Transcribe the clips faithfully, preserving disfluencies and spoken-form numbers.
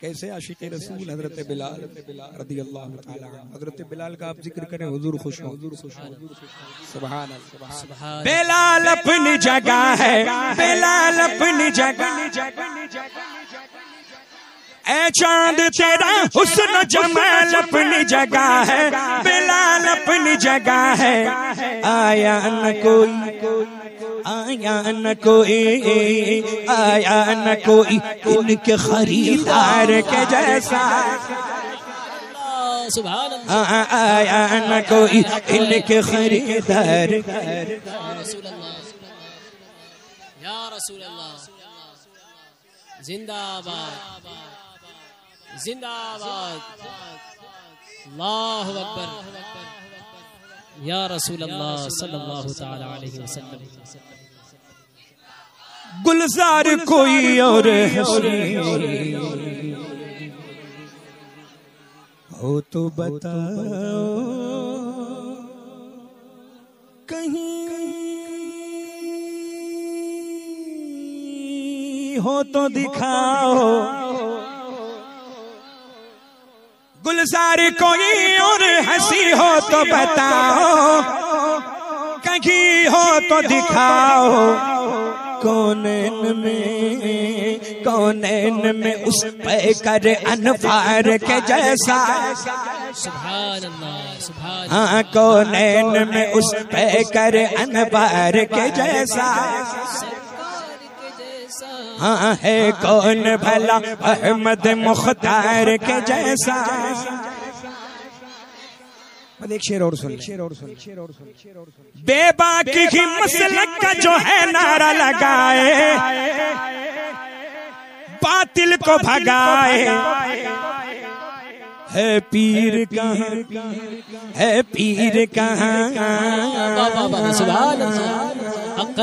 کیسے عاشق رسول حضرت بلال رضی اللہ تعالی عنہ. حضرت بلال کا آپ ذکر کریں حضور خوش ہوں. سبحان اللہ. بلال اپنی جگہ ہے, بلال اپنی جگہ, اے چاند تیرا حسن و جمال اپنی جگہ ہے, بلال اپنی جگہ ہے. آیا نہ کوئی, آیا نہ کوئی, آیا نہ کوئی ان کے خریدار کے جیسا, سبحان اللہ. آیا نہ کوئی ان کے خریدار. یا رسول اللہ, یا رسول اللہ, زندہ آباد, زندہ آباد, اللہ اکبر, یا رسول اللہ صلی اللہ تعالی علیہ وسلم. گلزار کوئی اور حسین ہو تو بتاؤ, کہیں ہو تو دکھاؤ. گلزار کوئی اور ہنسی ہو تو بتاؤ, کہیں ہو تو دکھاؤ. کونین میں, کونین میں اس پہ کر انوار کے جیسا, سبحان اللہ, سبحان اللہ. ہاں کونین میں اس پہ کر انوار کے جیسا. ہاں ہے کون بھلا احمد مختار کے جیسا. ایک شعر اور سن, شعر اور سن, شعر اور سن, شعر اور سن. بے باکی ہی مسلک کا جو ہے نعرہ لگائے, باطل کو بھگائے. ہے پیر کہاں, ہے پیر کہاں, سبحان اللہ.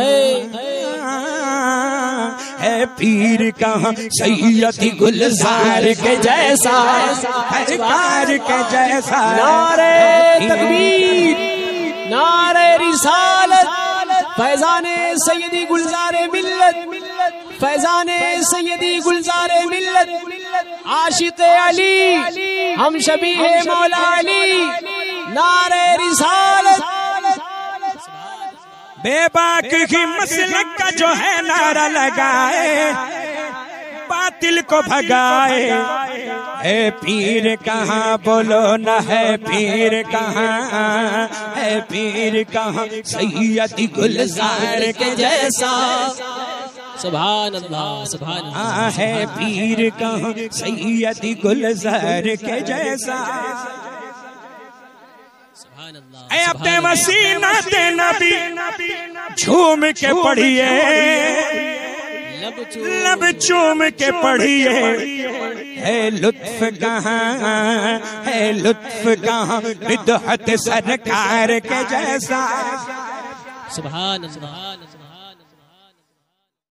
ہے پیر کہاں سیدی گلزار کے جیسا, سرکار کے جیسا. نعرہ تکبیر, نعرہ رسالت, فیضان سیدی گلزار ملت, فیضان سیدی گلزار ملت, عاشق علی, ہم شبیہ مولا علی. نعرہ رسالت, بے باک کی مسلک کا جو ہے نعرہ لگائے, باطل کو بھگائے. اے پیر کہاں بولو نہ, ہے پیر کہاں, ہے پیر کہاں سیدی گلزار کے جیسا. سبحان اللہ, سبحان اللہ. ہے پیر کہاں سیدی گلزار کے جیسا. اے اپنے مسینات نبی جھوم کے پڑھیے, لب چوم کے پڑھیے. ہے لطف کہاں, ہے لطف کہاں مدحت سرکار کے جیسا. سبحان اللہ.